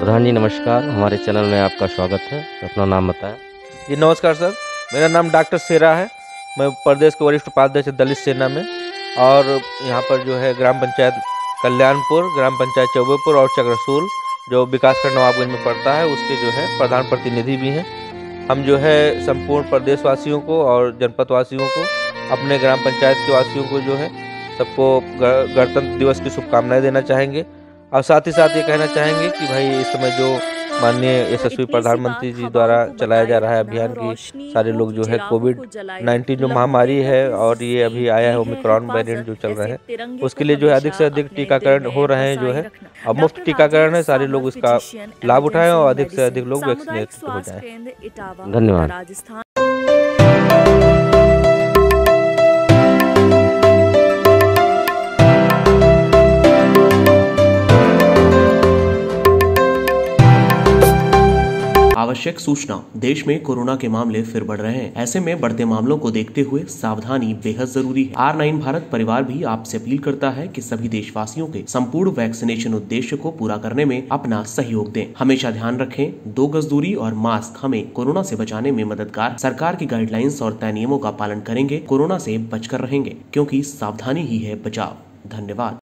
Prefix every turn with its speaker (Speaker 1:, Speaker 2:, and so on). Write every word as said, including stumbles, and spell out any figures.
Speaker 1: प्रधान जी नमस्कार, हमारे चैनल में आपका स्वागत है। अपना नाम बताएं।
Speaker 2: जी नमस्कार सर, मेरा नाम डॉक्टर शेरा है। मैं प्रदेश के वरिष्ठ उपाध्यक्ष दलित सेना में, और यहाँ पर जो है ग्राम पंचायत कल्याणपुर, ग्राम पंचायत चौबेपुर और चक्रसूल जो विकासखंड नवाबगंज में पड़ता है, उसके जो है प्रधान प्रतिनिधि भी हैं। हम जो है संपूर्ण प्रदेशवासियों को और जनपद वासियों को, अपने ग्राम पंचायत के वासियों को जो है सबको गणतंत्र दिवस की शुभकामनाएं देना चाहेंगे। और साथ ही साथ ये कहना चाहेंगे कि भाई इस समय जो माननीय यशस्वी प्रधानमंत्री जी द्वारा चलाया जा रहा है अभियान की सारे लोग जो है कोविड नाइन्टीन जो महामारी है और ये अभी आया है ओमिक्रॉन वेरिएंट जो चल रहा है, उसके लिए जो है अधिक से अधिक टीकाकरण हो रहे हैं जो है। अब मुफ्त टीकाकरण है, सारे लोग उसका लाभ उठाएं और अधिक से अधिक लोग वैक्सीनेट हो जाएं।
Speaker 1: धन्यवाद।
Speaker 3: आवश्यक सूचना। देश में कोरोना के मामले फिर बढ़ रहे हैं। ऐसे में बढ़ते मामलों को देखते हुए सावधानी बेहद जरूरी है। आर नाइन भारत परिवार भी आपसे अपील करता है कि सभी देशवासियों के संपूर्ण वैक्सीनेशन उद्देश्य को पूरा करने में अपना सहयोग दें। हमेशा ध्यान रखें, दो गज दूरी और मास्क हमें कोरोना से बचाने में मददगार। सरकार की गाइडलाइंस और तय नियमों का पालन करेंगे, कोरोना से बचकर रहेंगे, क्योंकि सावधानी ही है बचाव। धन्यवाद।